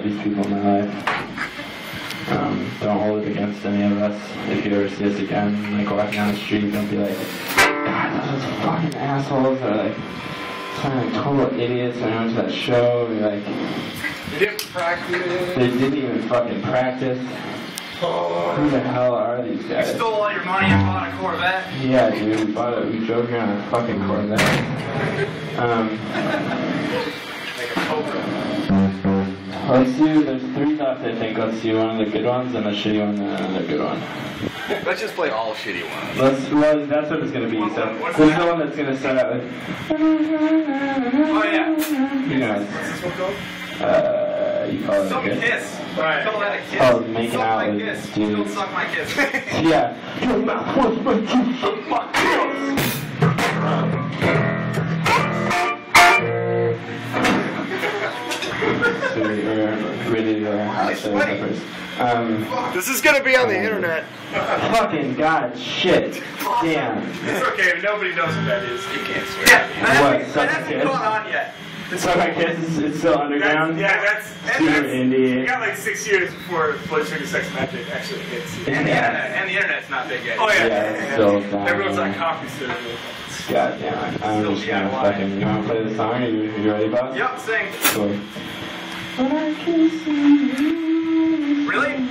these people in my life. Don't hold it against any of us. If you ever see us again, like walking down the street, don't be like, God, those fucking assholes are like kind of total idiots when I went to that show. You're like, they didn't practice. They didn't even fucking practice. Who the hell are these guys? You stole all your money and bought a Corvette? Yeah, dude, we bought it. We drove here on a fucking Corvette. Like a Cobra. Let's do, there's 3 left, I think. Let's do one of the good ones and a shitty one and another good one. Let's just play all shitty ones. Well, that's what it's going to be. So, this is the one that's going to start out with. Oh, yeah. You know, what's this one called? You call it Suck a kiss. Right. Call that a kiss. Oh, making suck out my with kiss. dudes. Don't suck my kiss. Yeah. You're not supposed to suck my kiss. So we're ready to say first. This is gonna be on the internet. Fucking god, shit. Damn. It's okay, nobody knows what that is. You can't swear. Yeah, what? That hasn't gone on yet. Suck my kiss is still underground? That's super indie. We got like 6 years before Blood Sugar Sex Magic actually hits. And the internet's not big yet. Oh yeah. Yeah, still everyone's on coffee server. God damn it. I'm just gonna fucking, you wanna play the song? Are you ready, boss? Yep, sing. Cool. When I kiss you. Really?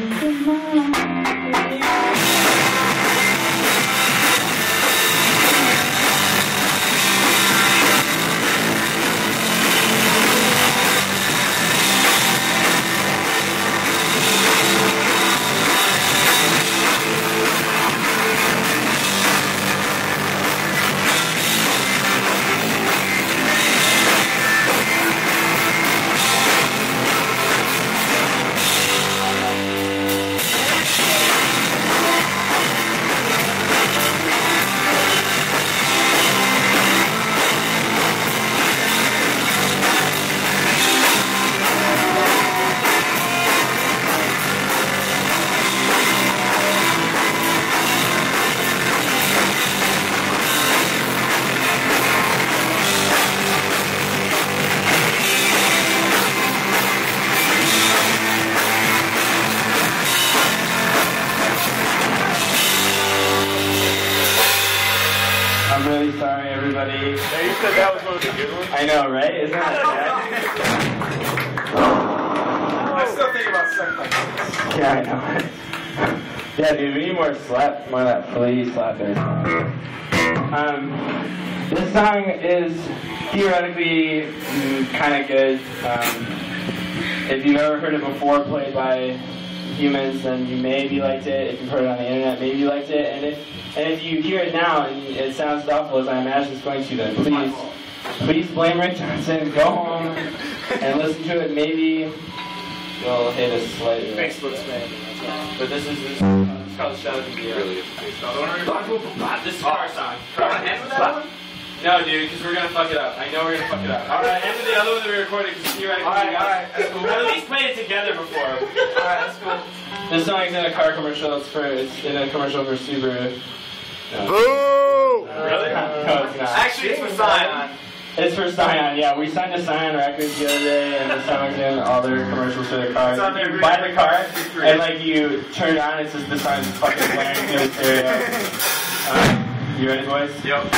I'm really sorry, everybody. Yeah, you said that was one of the good ones. I know, right? Isn't that bad? I still think about sex like this. Yeah, I know. Yeah, dude, we need more slap, more of that flea slap there. This song is theoretically kind of good. If you've ever heard it before played by humans, then you maybe liked it. If you've heard it on the internet, maybe you liked it. And if you hear it now and it sounds awful as I imagine it's going to, then please blame Rick Johnson. Go home and listen to it. Maybe you'll hit us slightly. Facebook's man. But this is called Shadows of the Earth. This is our song. No, dude, because we're going to fuck it up. I know we're going to fuck it up. Alright, end of the other one that we recorded because theoretically we got cool. at least played it together before. Alright, that's cool. This song's in a car commercial. It's in a commercial for Subaru. No. Boo! Really? No, it's not. Actually, it's for Scion. It's for Scion, yeah. We signed to Scion Records the other day, and the song's in all their commercials for their cars. If you buy the car, and like you turn it on, it's just the song's fucking blaring through the stereo. You ready, boys? Yep.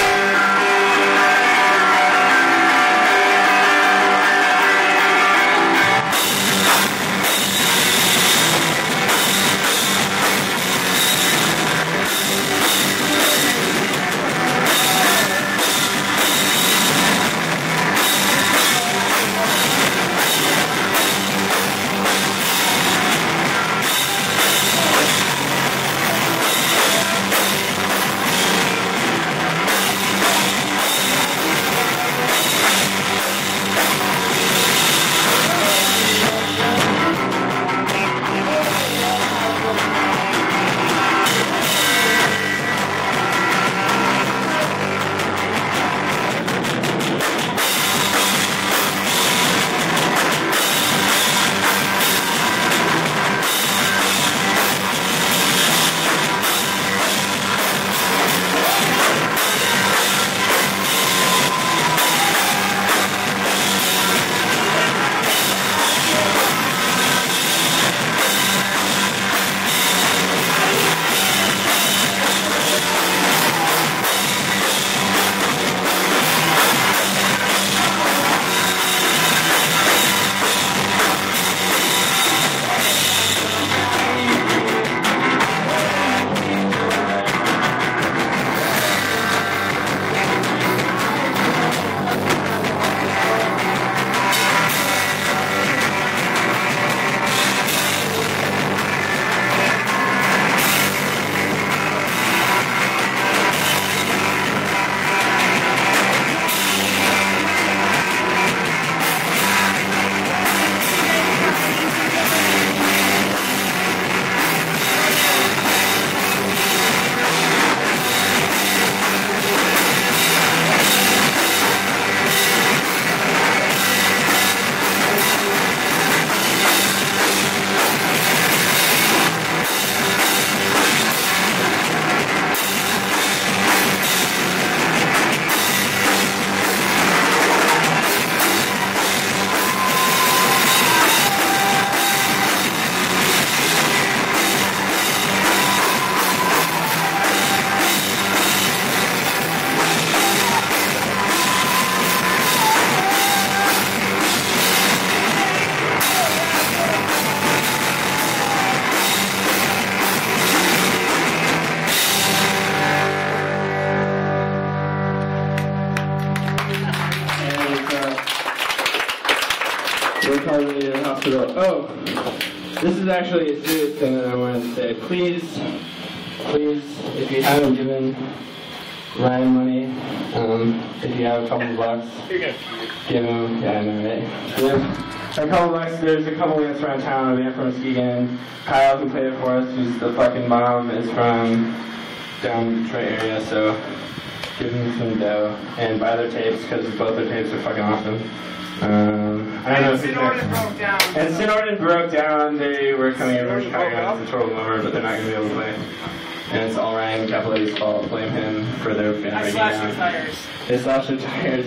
We're called Radiator Hospital. Oh, this is actually a serious thing that I wanted to say. Please, if you haven't given Ryan money, if you have a couple bucks, give him, yeah, I know, right? Give him a couple bucks. There's a couple minutes around town. A band from Muskegon. Kyle, who played it for us, who's the fucking bomb, is from down in the Detroit area, so give them some dough and buy their tapes because both their tapes are fucking awesome. I don't know if Sinorden broke down. And Sinorden broke down. They were coming over to Chicago to throw them over, but they're not going to be able to play. And it's all Ryan Capelletti's fault. Blame him for their band breaking down. They slashed their tires.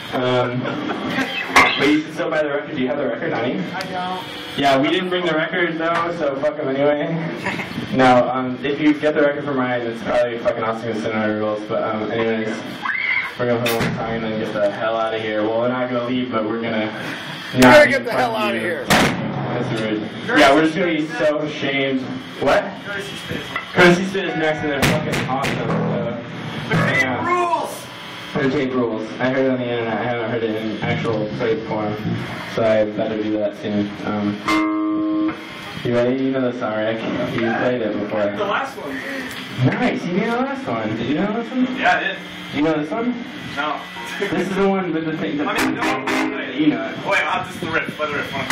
But you can still buy the record. Do you have the record on you? I don't. Yeah, we didn't bring the record though, so fuck them anyway. No, if you get the record from Ryan, it's probably fucking awesome to send our rules. But anyways, we're gonna put one song and then get the hell out of here. Well, we're not gonna leave, but we're gonna. You gotta get the hell out of here. That's rude. Yeah, we're just gonna be so ashamed. What? Courtesy Spit is next, and they're fucking awesome. So, The rules. The tape rules. I heard it on the internet. I haven't heard it in actual tape form, so I better do that soon. You ready? You know the song, Rick. You played it before. The last one. Nice. You knew the last one. Did you know this one? Yeah, I did. You know this one? No. This is the one with the thing. I mean, no. You know it. Wait, I'll just the riff. Play the riff.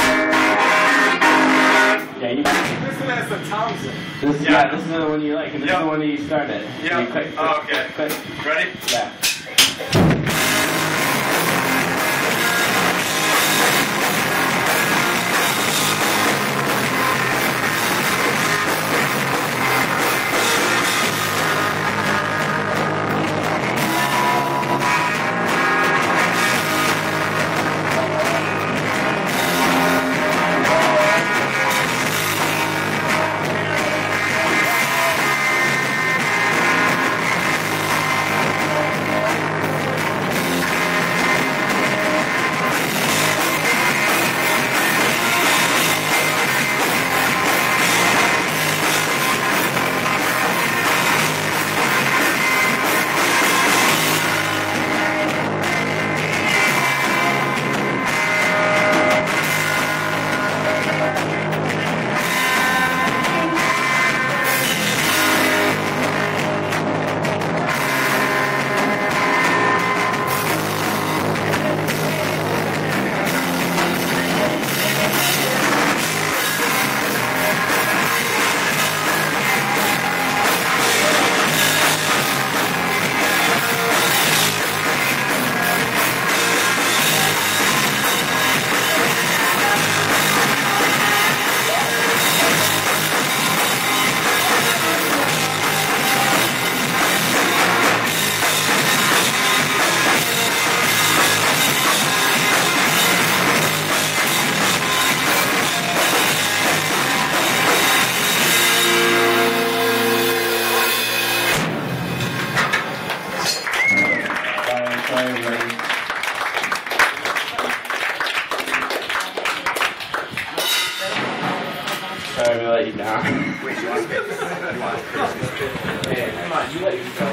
Yeah, you know it. This one has the Thompson. Yeah, this is the one you like, and this is the one that you started. Yeah. Oh, okay. Click. Ready? Yeah. Sorry to let you down. Wait, you want to get this? Hey, come on, you let yourself.